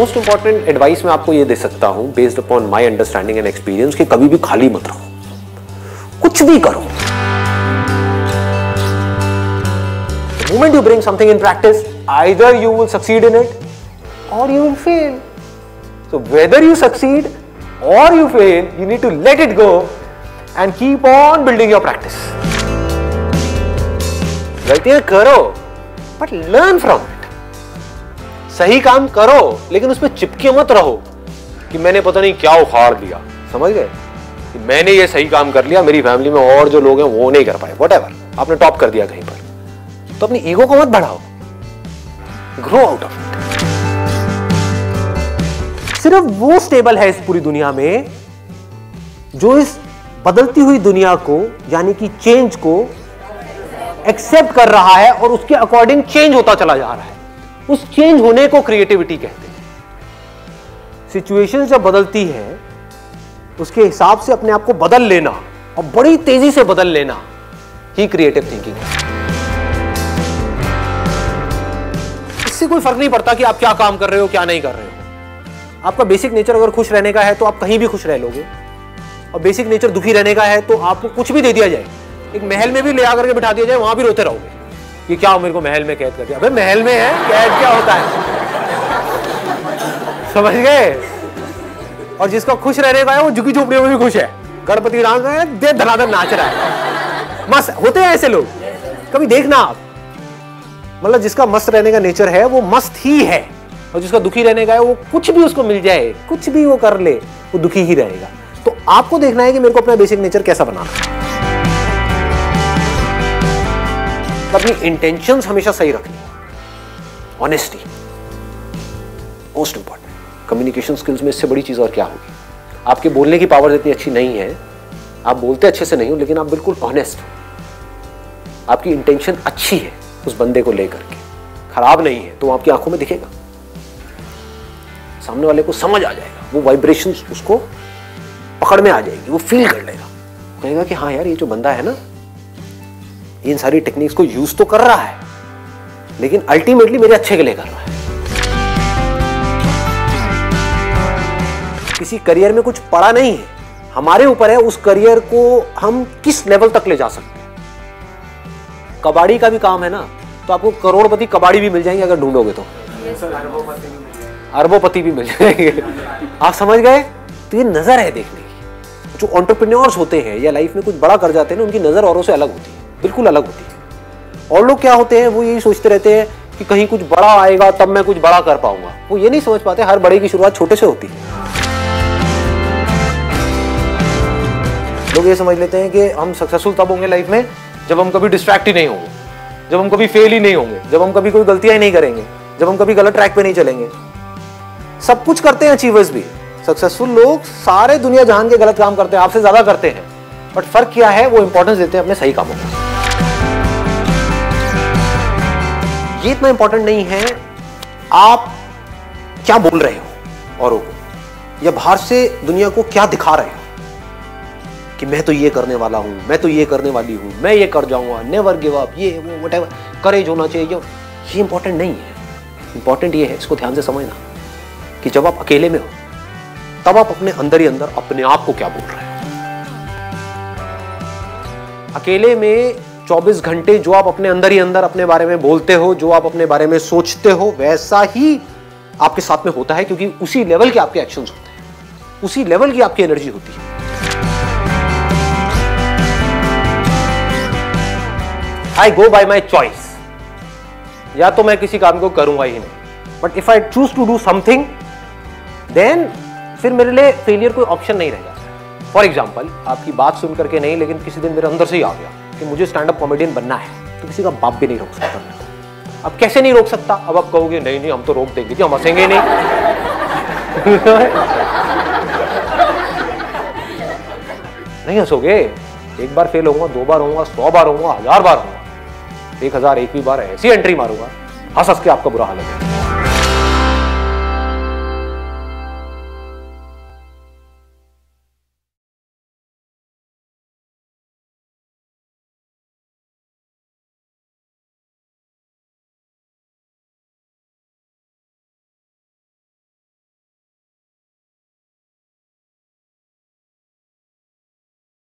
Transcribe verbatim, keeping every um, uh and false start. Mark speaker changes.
Speaker 1: Most important advice मैं आपको ये दे सकता हूं based upon my understanding and experience कि कभी भी खाली मत रहो, कुछ भी करो। The moment you bring something in practice, either you will succeed in it or you will fail. So whether you succeed or you fail, you need to let it go and keep on building your practice. गलतियां करो but learn from it. सही काम करो लेकिन उसमें चिपके मत रहो कि मैंने पता नहीं क्या उखाड़ दिया, समझ गए? कि मैंने ये सही काम कर लिया, मेरी फैमिली में और जो लोग हैं वो नहीं कर पाए, व्हाटएवर, आपने टॉप कर दिया कहीं पर, तो अपनी ईगो को मत बढ़ाओ, ग्रो आउट ऑफ इट। सिर्फ वो स्टेबल है इस पूरी दुनिया में जो इस बदलती हुई दुनिया को यानी कि चेंज को एक्सेप्ट कर रहा है और उसके अकॉर्डिंग चेंज होता चला जा रहा है। उस चेंज होने को क्रिएटिविटी कहते हैं। सिचुएशन जब बदलती है उसके हिसाब से अपने आप को बदल लेना और बड़ी तेजी से बदल लेना ही क्रिएटिव थिंकिंग है। इससे कोई फर्क नहीं पड़ता कि आप क्या काम कर रहे हो क्या नहीं कर रहे हो। आपका बेसिक नेचर अगर खुश रहने का है तो आप कहीं भी खुश रह लोगे, और बेसिक नेचर दुखी रहने का है तो आपको कुछ भी दे दिया जाए, एक महल में भी ले आकर के बिठा दिया जाए, वहां भी रोते रहोगे कि क्या मेरे को महल में कैद कर दिया। अबे महल में है, कैद क्या होता है, समझ गए? और जिसका खुश रहने का है वो झुकी झोपड़ियों में भी खुश है, गणपति डांस है, दे धनाधन नाच रहा है, मस्त होते हैं ऐसे लोग। कभी देखना आप, मतलब जिसका मस्त रहने का नेचर है वो मस्त ही है, और जिसका दुखी रहने का है वो कुछ भी उसको मिल जाए, कुछ भी वो कर ले, वो दुखी ही रहेगा। तो आपको देखना है कि मेरे को अपना बेसिक नेचर कैसा बनाना है। अपनी इंटेंशंस हमेशा सही रखनी, honesty most important. Communication skills में इससे बड़ी चीज और क्या होगी? आपके बोलने की पावर इतनी अच्छी नहीं है, आप बोलते अच्छे से नहीं हो, लेकिन आप बिल्कुल ऑनेस्ट हो, आपकी इंटेंशन अच्छी है उस बंदे को लेकर के, खराब नहीं है, तो वो आपकी आंखों में दिखेगा, सामने वाले को समझ आ जाएगा, वो वाइब्रेशंस उसको पकड़ में आ जाएगी, वो फील कर लेगा, कहेगा कि हाँ यार ये जो बंदा है ना इन सारी टेक्निक्स को यूज तो कर रहा है लेकिन अल्टीमेटली मेरे अच्छे के लिए कर रहा है। किसी करियर में कुछ पड़ा नहीं है, हमारे ऊपर है उस करियर को हम किस लेवल तक ले जा सकते हैं। कबाड़ी का भी काम है ना, तो आपको करोड़पति कबाड़ी भी मिल जाएंगे अगर ढूंढोगे तो, अरबोपति भी मिल जाएंगे, आप समझ गए? तो ये नजर है देखने की। जो एंटरप्रेन्योर्स होते हैं या लाइफ में कुछ बड़ा कर जाते हैं ना, उनकी नजर औरों से अलग होती है, बिल्कुल अलग होती है। और लोग क्या होते हैं, वो यही सोचते रहते हैं कि कहीं कुछ बड़ा आएगा तब मैं कुछ बड़ा कर पाऊंगा। वो ये नहीं समझ पाते हर बड़े की शुरुआत छोटे से होती है। लोग ये समझ लेते हैं कि हम सक्सेसफुल तब होंगे लाइफ में जब हम कभी डिस्ट्रैक्ट ही नहीं होंगे, जब हम कभी फेल ही नहीं होंगे, जब हम कभी कोई गलतियां ही नहीं करेंगे, जब हम कभी गलत ट्रैक पे नहीं चलेंगे। सब कुछ करते हैं अचीवर्स भी, सक्सेसफुल लोग सारे दुनिया जहान के गलत काम करते हैं, आपसे ज्यादा करते हैं, बट फर्क क्या है, वो इंपॉर्टेंस देते हैं अपने सही कामों को। ये इतना इंपॉर्टेंट नहीं है आप क्या बोल रहे हो औरों को, या बाहर से दुनिया को क्या दिखा रहे हो कि मैं तो ये करने वाला हूं, मैं तो ये करने वाली हूं, मैं ये कर जाऊंगा, नेवर गिव अप, ये वो व्हाटएवर, करेज होना चाहिए। ये इंपॉर्टेंट नहीं है, इंपॉर्टेंट ये है, इसको ध्यान से समझना कि जब आप अकेले में हो तब आप अपने अंदर ही अंदर अपने आप को क्या बोल रहे हो। अकेले में चौबीस घंटे जो आप अपने अंदर ही अंदर अपने बारे में बोलते हो, जो आप अपने बारे में सोचते हो, वैसा ही आपके साथ में होता है, क्योंकि उसी लेवल के आपके एक्शंस होते हैं, उसी लेवल की आपकी एनर्जी होती है। आई गो बाय माई चॉइस, या तो मैं किसी काम को करूंगा ही नहीं, but if I choose to do something then फिर मेरे लिए फेलियर कोई ऑप्शन नहीं रह जाता। फॉर एग्जाम्पल, आपकी बात सुन करके नहीं, लेकिन किसी दिन मेरे अंदर से ही आ गया कि मुझे स्टैंड अप कॉमेडियन बनना है, तो किसी का बाप भी नहीं रोक सकता। अब कैसे नहीं रोक सकता? अब आप कहोगे नहीं नहीं हम तो रोक देंगे जी, हम हंसेंगे नहीं। नहीं हंसोगे, एक बार फेल होऊंगा, दो बार होऊंगा, सौ बार होऊंगा, हजार बार होऊंगा, एक हजार एकवीं बार ऐसी एंट्री मारूंगा, हंस हंस के आपका बुरा हाल हो जाएगा।